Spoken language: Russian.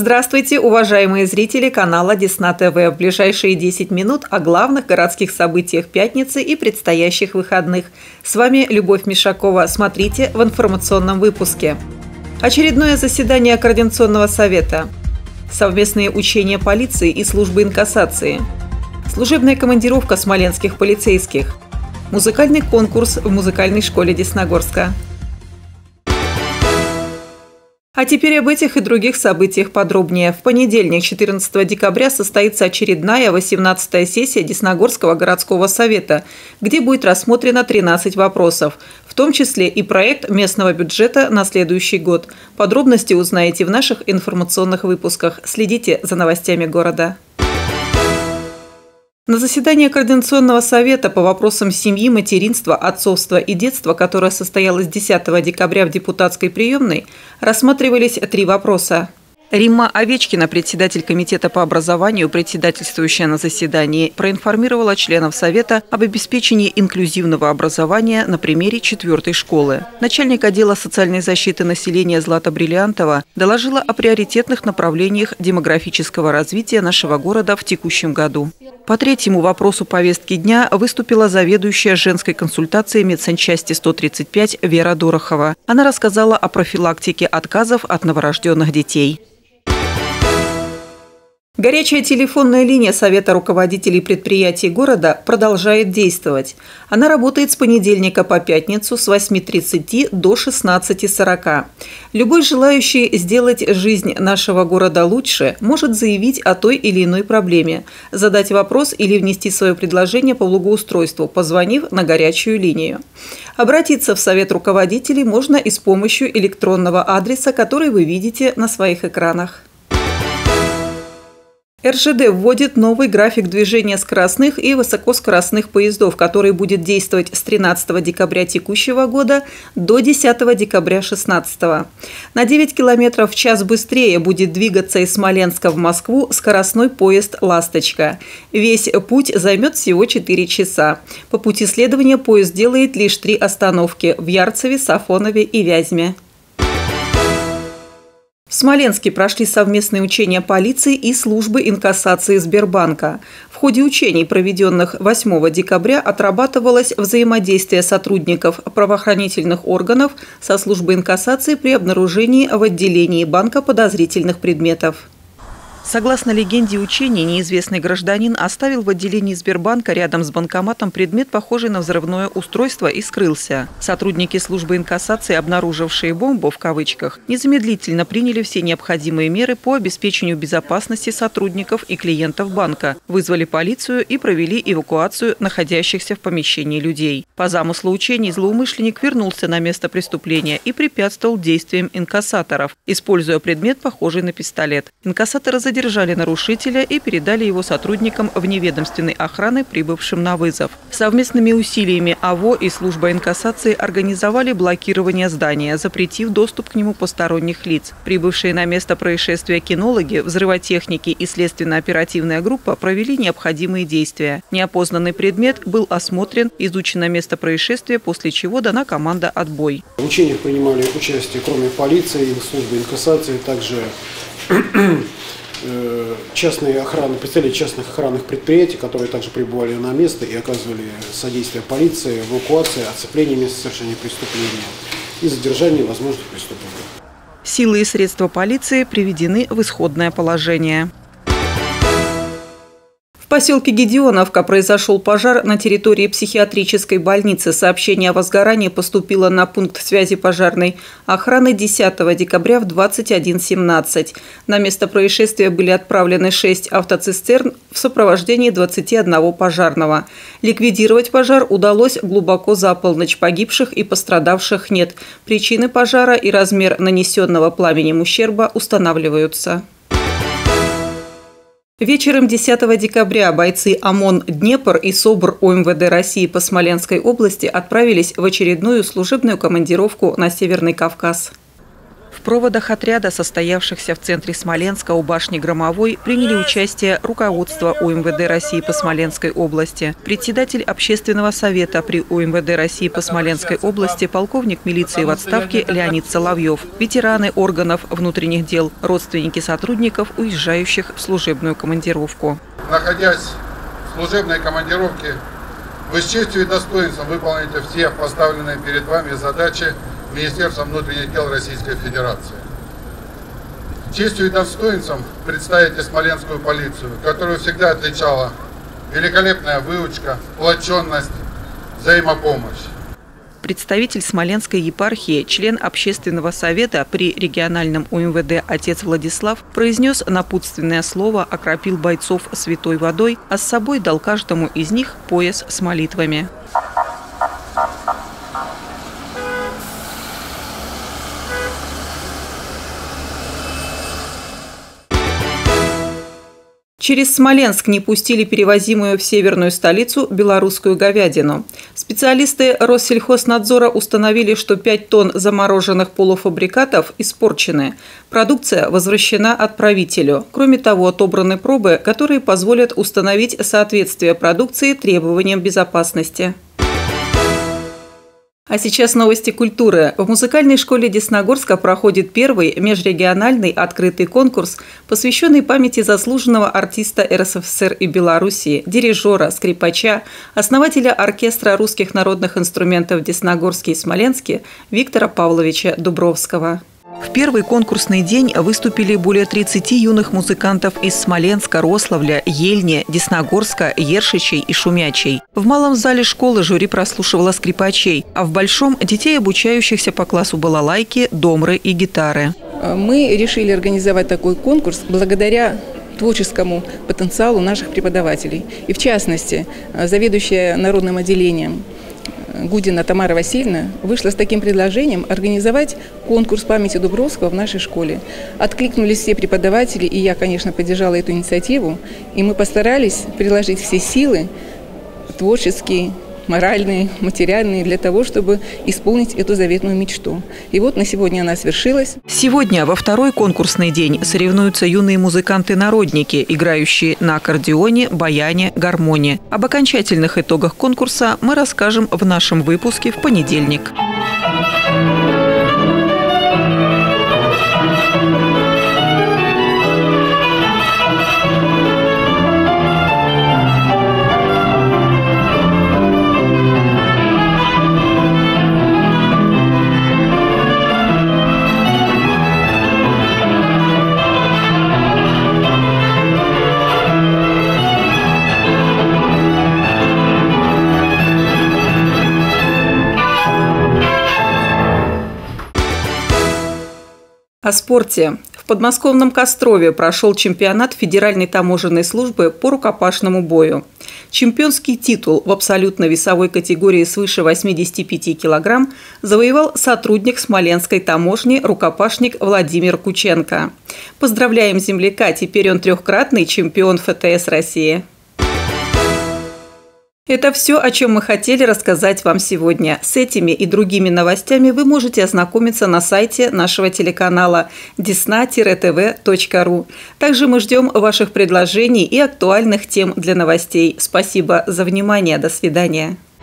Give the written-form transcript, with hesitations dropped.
Здравствуйте, уважаемые зрители канала Десна ТВ. В ближайшие 10 минут о главных городских событиях пятницы и предстоящих выходных. С вами Любовь Мишакова. Смотрите в информационном выпуске. Очередное заседание Координационного совета. Совместные учения полиции и службы инкассации. Служебная командировка смоленских полицейских. Музыкальный конкурс в музыкальной школе Десногорска. А теперь об этих и других событиях подробнее. В понедельник, 14 декабря, состоится очередная 18-я сессия Десногорского городского совета, где будет рассмотрено 13 вопросов, в том числе и проект местного бюджета на следующий год. Подробности узнаете в наших информационных выпусках. Следите за новостями города. На заседании Координационного совета по вопросам семьи, материнства, отцовства и детства, которое состоялось 10 декабря в депутатской приемной, рассматривались 3 вопроса. Римма Овечкина, председатель комитета по образованию, председательствующая на заседании, проинформировала членов Совета об обеспечении инклюзивного образования на примере 4-й школы. Начальник отдела социальной защиты населения Злата Бриллиантова доложила о приоритетных направлениях демографического развития нашего города в текущем году. По 3-му вопросу повестки дня выступила заведующая женской консультацией медсанчасти 135 Вера Дорохова. Она рассказала о профилактике отказов от новорожденных детей. Горячая телефонная линия Совета руководителей предприятий города продолжает действовать. Она работает с понедельника по пятницу с 8:30 до 16:40. Любой желающий сделать жизнь нашего города лучше может заявить о той или иной проблеме, задать вопрос или внести свое предложение по благоустройству, позвонив на горячую линию. Обратиться в Совет руководителей можно и с помощью электронного адреса, который вы видите на своих экранах. РЖД вводит новый график движения скоростных и высокоскоростных поездов, который будет действовать с 13 декабря текущего года до 10 декабря 2016. На 9 км в час быстрее будет двигаться из Смоленска в Москву скоростной поезд «Ласточка». Весь путь займет всего 4 часа. По пути следования поезд делает лишь 3 остановки – в Ярцеве, Сафонове и Вязьме. В Смоленске прошли совместные учения полиции и службы инкассации Сбербанка. В ходе учений, проведенных 8 декабря, отрабатывалось взаимодействие сотрудников правоохранительных органов со службой инкассации при обнаружении в отделении банка подозрительных предметов. Согласно легенде учений, неизвестный гражданин оставил в отделении Сбербанка рядом с банкоматом предмет, похожий на взрывное устройство, и скрылся. Сотрудники службы инкассации, обнаружившие «бомбу» в кавычках, незамедлительно приняли все необходимые меры по обеспечению безопасности сотрудников и клиентов банка, вызвали полицию и провели эвакуацию находящихся в помещении людей. По замыслу учений злоумышленник вернулся на место преступления и препятствовал действиям инкассаторов, используя предмет, похожий на пистолет. Инкассаторы задержали нарушителя и передали его сотрудникам вневедомственной охраны, прибывшим на вызов. Совместными усилиями АВО и служба инкассации организовали блокирование здания, запретив доступ к нему посторонних лиц. Прибывшие на место происшествия кинологи, взрывотехники и следственно-оперативная группа провели необходимые действия. Неопознанный предмет был осмотрен, изучено место происшествия, после чего дана команда «Отбой». В учениях принимали участие, кроме полиции и службы инкассации, также частные охраны, представители частных охранных предприятий, которые также прибывали на место и оказывали содействие полиции, эвакуации, оцепления места совершения преступления и задержания возможных преступников. Силы и средства полиции приведены в исходное положение. В поселке Гедеоновка произошел пожар на территории психиатрической больницы. Сообщение о возгорании поступило на пункт связи пожарной охраны 10 декабря в 21:17. На место происшествия были отправлены 6 автоцистерн в сопровождении 21 пожарного. Ликвидировать пожар удалось глубоко за полночь. Погибших и пострадавших нет. Причины пожара и размер нанесенного пламенем ущерба устанавливаются. Вечером 10 декабря бойцы ОМОН «Днепр» и СОБР ОМВД России по Смоленской области отправились в очередную служебную командировку на Северный Кавказ. проводах отряда, состоявшихся в центре Смоленска у башни Громовой, приняли участие руководство УМВД России по Смоленской области, председатель общественного совета при УМВД России по Смоленской области, полковник милиции в отставке Леонид Соловьев, ветераны органов внутренних дел, родственники сотрудников, уезжающих в служебную командировку. Находясь в служебной командировке, вы с честью и достоинством выполните все поставленные перед вами задачи Министерства внутренних дел Российской Федерации. Честью и достоинством представите смоленскую полицию, которую всегда отличала великолепная выучка, сплоченность, взаимопомощь. Представитель Смоленской епархии, член общественного совета при региональном УМВД отец Владислав произнес напутственное слово, окропил бойцов святой водой, а с собой дал каждому из них пояс с молитвами. Через Смоленск не пустили перевозимую в северную столицу белорусскую говядину. Специалисты Россельхознадзора установили, что 5 тонн замороженных полуфабрикатов испорчены. Продукция возвращена отправителю. Кроме того, отобраны пробы, которые позволят установить соответствие продукции требованиям безопасности. А сейчас новости культуры. В музыкальной школе Десногорска проходит первый межрегиональный открытый конкурс, посвященный памяти заслуженного артиста РСФСР и Белоруссии, дирижера, скрипача, основателя оркестра русских народных инструментов в Десногорске и Смоленске Виктора Павловича Дубровского. В первый конкурсный день выступили более 30 юных музыкантов из Смоленска, Рославля, Ельни, Десногорска, Ершичей и Шумячей. В малом зале школы жюри прослушивало скрипачей, а в большом – детей, обучающихся по классу балалайки, домры и гитары. Мы решили организовать такой конкурс благодаря творческому потенциалу наших преподавателей. И в частности, заведующая народным отделением Гудина Тамара Васильевна вышла с таким предложением организовать конкурс памяти Дубровского в нашей школе. Откликнулись все преподаватели, и я, конечно, поддержала эту инициативу. И мы постарались приложить все силы творческие, моральные, материальные для того, чтобы исполнить эту заветную мечту. И вот на сегодня она свершилась. Сегодня, во второй конкурсный день, соревнуются юные музыканты-народники, играющие на аккордеоне, баяне, гармоне. Об окончательных итогах конкурса мы расскажем в нашем выпуске в понедельник. О спорте. В подмосковном Кострове прошел чемпионат Федеральной таможенной службы по рукопашному бою. Чемпионский титул в абсолютно весовой категории свыше 85 килограмм завоевал сотрудник Смоленской таможни, рукопашник Владимир Кученко. Поздравляем земляка, теперь он трехкратный чемпион ФТС России. Это все, о чем мы хотели рассказать вам сегодня. С этими и другими новостями вы можете ознакомиться на сайте нашего телеканала desna-tv.ru. Также мы ждем ваших предложений и актуальных тем для новостей. Спасибо за внимание. До свидания.